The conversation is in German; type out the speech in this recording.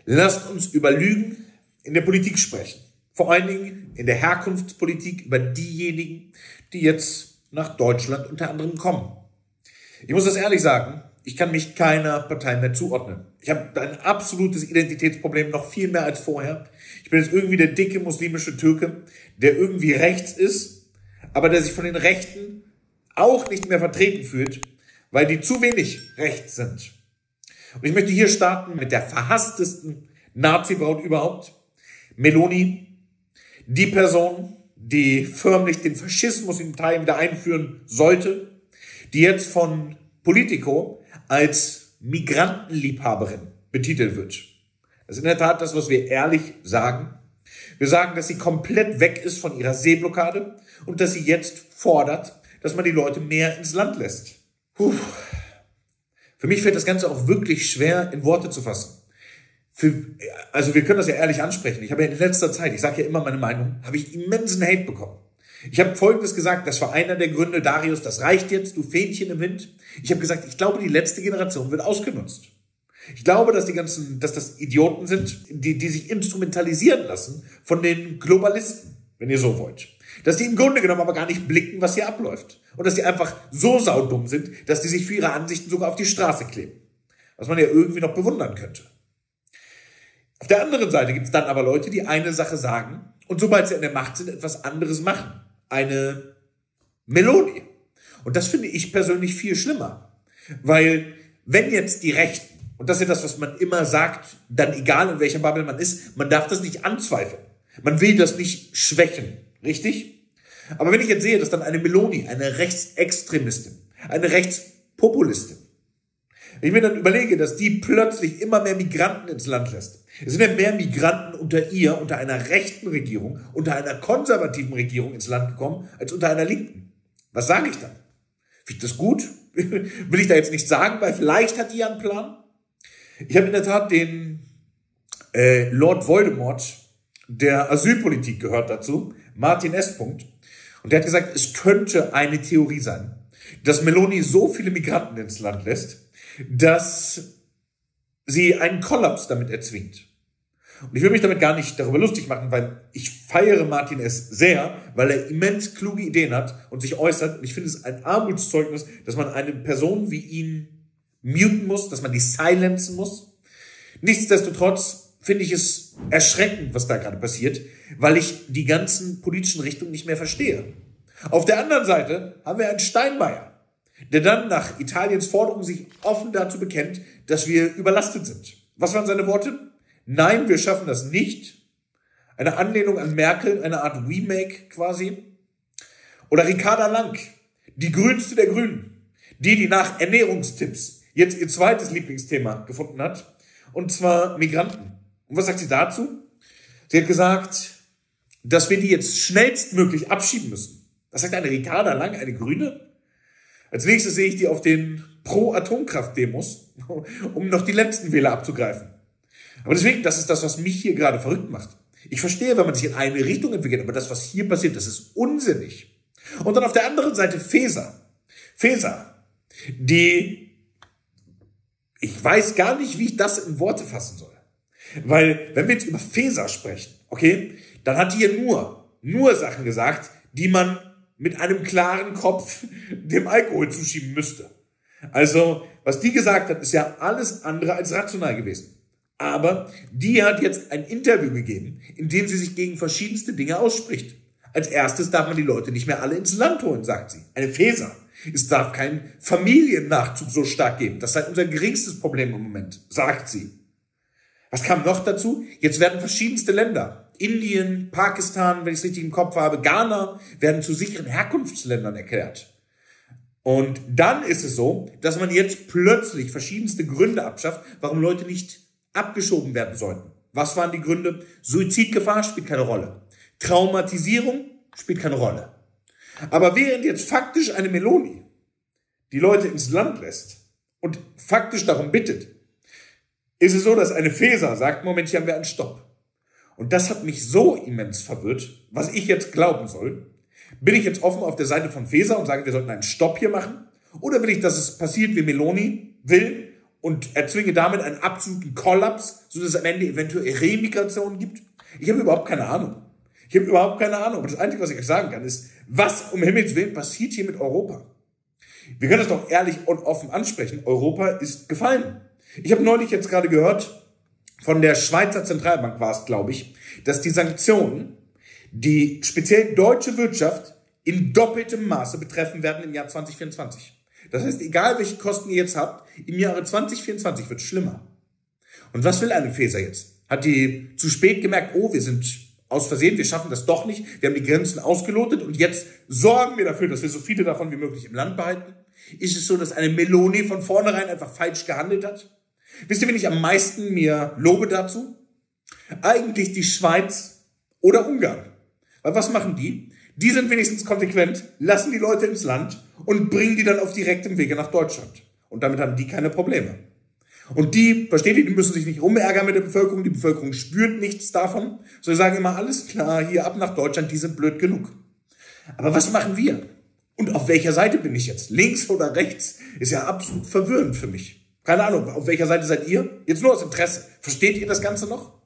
lasst uns über Lügen in der Politik sprechen. Vor allen Dingen in der Herkunftspolitik über diejenigen, die jetzt nach Deutschland unter anderem kommen. Ich muss das ehrlich sagen, ich kann mich keiner Partei mehr zuordnen. Ich habe ein absolutes Identitätsproblem, noch viel mehr als vorher. Ich bin jetzt irgendwie der dicke muslimische Türke, der irgendwie rechts ist, aber der sich von den Rechten auch nicht mehr vertreten fühlt, weil die zu wenig rechts sind. Und ich möchte hier starten mit der verhasstesten Nazi-Braut überhaupt, Meloni, die Person, die förmlich den Faschismus in Italien wieder einführen sollte, die jetzt von Politico als Migrantenliebhaberin betitelt wird. Das ist in der Tat das, was wir ehrlich sagen. Wir sagen, dass sie komplett weg ist von ihrer Seeblockade und dass sie jetzt fordert, dass man die Leute mehr ins Land lässt. Für mich fällt das Ganze auch wirklich schwer in Worte zu fassen. Also wir können das ja ehrlich ansprechen. Ich habe ja in letzter Zeit, ich sage ja immer meine Meinung, habe ich immensen Hate bekommen. Ich habe Folgendes gesagt, das war einer der Gründe, Darius, das reicht jetzt, du Fähnchen im Wind. Ich habe gesagt, ich glaube, die letzte Generation wird ausgenutzt. Ich glaube, dass das Idioten sind, die sich instrumentalisieren lassen von den Globalisten, wenn ihr so wollt. Dass die im Grunde genommen aber gar nicht blicken, was hier abläuft. Und dass die einfach so saudumm sind, dass die sich für ihre Ansichten sogar auf die Straße kleben. Was man ja irgendwie noch bewundern könnte. Auf der anderen Seite gibt es dann aber Leute, die eine Sache sagen und sobald sie an der Macht sind, etwas anderes machen. Eine Meloni. Und das finde ich persönlich viel schlimmer. Weil wenn jetzt die Rechten, und das ist das, was man immer sagt, dann egal in welcher Bubble man ist, man darf das nicht anzweifeln. Man will das nicht schwächen. Richtig? Aber wenn ich jetzt sehe, dass dann eine Meloni, eine Rechtsextremistin, eine Rechtspopulistin, wenn ich mir dann überlege, dass die plötzlich immer mehr Migranten ins Land lässt. Es sind ja mehr Migranten unter einer rechten Regierung, unter einer konservativen Regierung ins Land gekommen, als unter einer linken. Was sage ich dann? Finde ich das gut? Will ich da jetzt nicht sagen, weil vielleicht hat die ja einen Plan. Ich habe in der Tat den Lord Voldemort der Asylpolitik gehört dazu, Martin S. Und der hat gesagt, es könnte eine Theorie sein, dass Meloni so viele Migranten ins Land lässt, dass sie einen Kollaps damit erzwingt. Und ich will mich damit gar nicht darüber lustig machen, weil ich feiere Martin S. sehr, weil er immens kluge Ideen hat und sich äußert. Und ich finde es ein Armutszeugnis, dass man eine Person wie ihn muten muss, dass man die silenzen muss. Nichtsdestotrotz finde ich es erschreckend, was da gerade passiert, weil ich die ganzen politischen Richtungen nicht mehr verstehe. Auf der anderen Seite haben wir einen Steinmeier, der dann nach Italiens Forderung sich offen dazu bekennt, dass wir überlastet sind. Was waren seine Worte? Nein, wir schaffen das nicht. Eine Anlehnung an Merkel, eine Art Remake quasi. Oder Ricarda Lang, die Grünste der Grünen, die nach Ernährungstipps jetzt ihr zweites Lieblingsthema gefunden hat, und zwar Migranten. Und was sagt sie dazu? Sie hat gesagt, dass wir die jetzt schnellstmöglich abschieben müssen. Das sagt eine Ricarda Lang, eine Grüne. Als nächstes sehe ich die auf den Pro-Atomkraft-Demos, um noch die letzten Wähler abzugreifen. Aber deswegen, das ist das, was mich hier gerade verrückt macht. Ich verstehe, wenn man sich in eine Richtung entwickelt, aber das, was hier passiert, das ist unsinnig. Und dann auf der anderen Seite Faeser, die, ich weiß gar nicht, wie ich das in Worte fassen soll. Weil, wenn wir jetzt über Faeser sprechen, okay, dann hat die hier nur Sachen gesagt, die man mit einem klaren Kopf dem Alkohol zuschieben müsste. Also, was die gesagt hat, ist ja alles andere als rational gewesen. Aber die hat jetzt ein Interview gegeben, in dem sie sich gegen verschiedenste Dinge ausspricht. Als erstes darf man die Leute nicht mehr alle ins Land holen, sagt sie. Eine Faeser. Es darf keinen Familiennachzug so stark geben. Das sei unser geringstes Problem im Moment, sagt sie. Was kam noch dazu? Jetzt werden verschiedenste Länder, Indien, Pakistan, wenn ich es richtig im Kopf habe, Ghana, werden zu sicheren Herkunftsländern erklärt. Und dann ist es so, dass man jetzt plötzlich verschiedenste Gründe abschafft, warum Leute nicht abgeschoben werden sollten. Was waren die Gründe? Suizidgefahr spielt keine Rolle. Traumatisierung spielt keine Rolle. Aber während jetzt faktisch eine Meloni die Leute ins Land lässt und faktisch darum bittet, ist es so, dass eine Faeser sagt, Moment, hier haben wir einen Stopp. Und das hat mich so immens verwirrt, was ich jetzt glauben soll. Bin ich jetzt offen auf der Seite von Faeser und sage, wir sollten einen Stopp hier machen? Oder will ich, dass es passiert, wie Meloni will und erzwinge damit einen absoluten Kollaps, sodass es am Ende eventuell Remigration gibt? Ich habe überhaupt keine Ahnung. Aber das Einzige, was ich euch sagen kann, ist, was um Himmels Willen passiert hier mit Europa? Wir können das doch ehrlich und offen ansprechen. Europa ist gefallen. Ich habe neulich jetzt gerade gehört, von der Schweizer Zentralbank war es, glaube ich, dass die Sanktionen, die speziell deutsche Wirtschaft in doppeltem Maße betreffen werden im Jahr 2024. Das heißt, egal welche Kosten ihr jetzt habt, im Jahre 2024 wird es schlimmer. Und was will eine Faeser jetzt? Hat die zu spät gemerkt, oh, wir sind aus Versehen, wir schaffen das doch nicht, wir haben die Grenzen ausgelotet und jetzt sorgen wir dafür, dass wir so viele davon wie möglich im Land behalten? Ist es so, dass eine Meloni von vornherein einfach falsch gehandelt hat? Wisst ihr, wen ich am meisten mir lobe dazu? Eigentlich die Schweiz oder Ungarn. Weil was machen die? Die sind wenigstens konsequent, lassen die Leute ins Land und bringen die dann auf direktem Wege nach Deutschland. Und damit haben die keine Probleme. Und die, versteht ihr, die müssen sich nicht rumärgern mit der Bevölkerung, die Bevölkerung spürt nichts davon. So, sie sagen immer, alles klar, hier ab nach Deutschland, die sind blöd genug. Aber was machen wir? Und auf welcher Seite bin ich jetzt? Links oder rechts? Ist ja absolut verwirrend für mich. Keine Ahnung, auf welcher Seite seid ihr? Jetzt nur aus Interesse. Versteht ihr das Ganze noch?